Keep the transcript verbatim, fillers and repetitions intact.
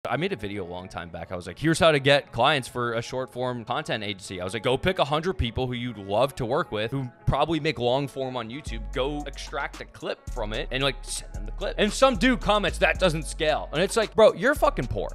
I made a video a long time back. I was like, here's how to get clients for a short form content agency. I was like, go pick a hundred people who you'd love to work with, who probably make long form on YouTube. Go extract a clip from it and like send them the clip. And some dude comments that doesn't scale. And it's like, bro, you're fucking poor.